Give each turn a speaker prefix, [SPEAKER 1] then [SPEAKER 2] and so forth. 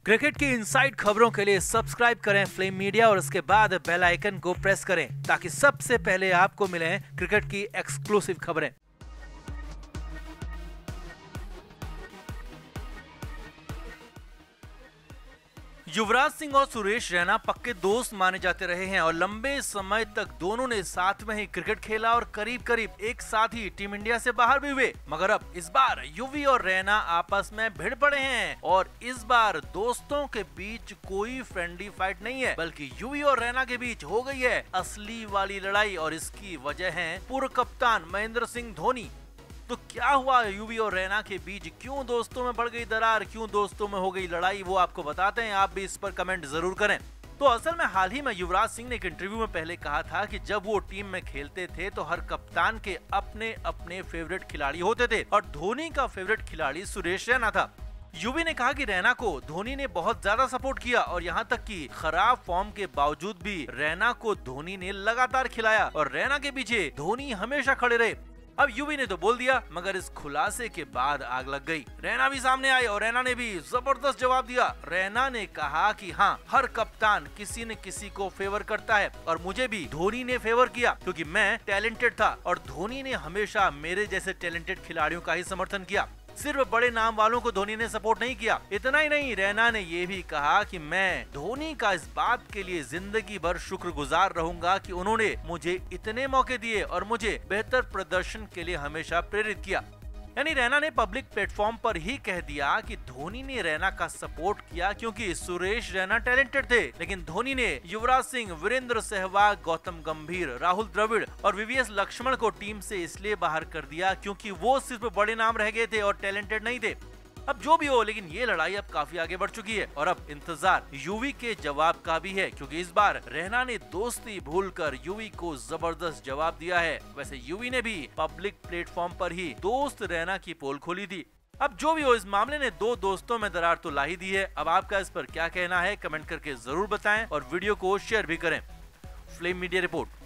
[SPEAKER 1] Cricket की inside खबरों के लिए सब्सक्राइब करें फ्लेम मीडिया और उसके बाद बेल आइकन को प्रेस करें ताकि सबसे पहले आपको मिले क्रिकेट की एक्सक्लूसिव खबरें। युवराज सिंह और सुरेश रैना पक्के दोस्त माने जाते रहे हैं और लंबे समय तक दोनों ने साथ में ही क्रिकेट खेला और करीब करीब एक साथ ही टीम इंडिया से बाहर भी हुए। मगर अब इस बार युवी और रैना आपस में भिड़ पड़े हैं और इस बार दोस्तों के बीच कोई फ्रेंडली फाइट नहीं है, बल्कि युवी और रैना के बीच हो गई है असली वाली लड़ाई। और इसकी वजह है पूर्व कप्तान महेंद्र सिंह धोनी। तो क्या हुआ युवी और रैना के बीच, क्यों दोस्तों में बढ़ गई दरार, क्यों दोस्तों में हो गई लड़ाई, वो आपको बताते हैं। आप भी इस पर कमेंट जरूर करें। तो असल में हाल ही में युवराज सिंह ने एक इंटरव्यू में पहले कहा था कि जब वो टीम में खेलते थे तो हर कप्तान के अपने अपने फेवरेट खिलाड़ी होते थे और धोनी का फेवरेट खिलाड़ी सुरेश रैना था। युवी ने कहा कि रैना को धोनी ने बहुत ज्यादा सपोर्ट किया और यहाँ तक कि खराब फॉर्म के बावजूद भी रैना को धोनी ने लगातार खिलाया और रैना के पीछे धोनी हमेशा खड़े रहे। अब युवी ने तो बोल दिया, मगर इस खुलासे के बाद आग लग गई। रैना भी सामने आए और रैना ने भी जबरदस्त जवाब दिया। रैना ने कहा कि हाँ, हर कप्तान किसी न किसी को फेवर करता है और मुझे भी धोनी ने फेवर किया क्योंकि मैं टैलेंटेड था और धोनी ने हमेशा मेरे जैसे टैलेंटेड खिलाड़ियों का ही समर्थन किया। सिर्फ बड़े नाम वालों को धोनी ने सपोर्ट नहीं किया। इतना ही नहीं, रैना ने ये भी कहा कि मैं धोनी का इस बात के लिए जिंदगी भर शुक्रगुजार रहूंगा कि उन्होंने मुझे इतने मौके दिए और मुझे बेहतर प्रदर्शन के लिए हमेशा प्रेरित किया। यानी रैना ने पब्लिक प्लेटफॉर्म पर ही कह दिया कि धोनी ने रैना का सपोर्ट किया क्योंकि सुरेश रैना टैलेंटेड थे, लेकिन धोनी ने युवराज सिंह, वीरेंद्र सहवाग, गौतम गंभीर, राहुल द्रविड़ और वीवीएस लक्ष्मण को टीम से इसलिए बाहर कर दिया क्योंकि वो सिर्फ बड़े नाम रह गए थे और टैलेंटेड नहीं थे। अब जो भी हो, लेकिन ये लड़ाई अब काफी आगे बढ़ चुकी है और अब इंतजार युवी के जवाब का भी है क्योंकि इस बार रैना ने दोस्ती भूलकर युवी को जबरदस्त जवाब दिया है। वैसे युवी ने भी पब्लिक प्लेटफॉर्म पर ही दोस्त रैना की पोल खोली थी। अब जो भी हो, इस मामले ने दो दोस्तों में दरार तो ला ही दी है। अब आपका इस पर क्या कहना है, कमेंट करके जरूर बताएं और वीडियो को शेयर भी करें। Flame media report.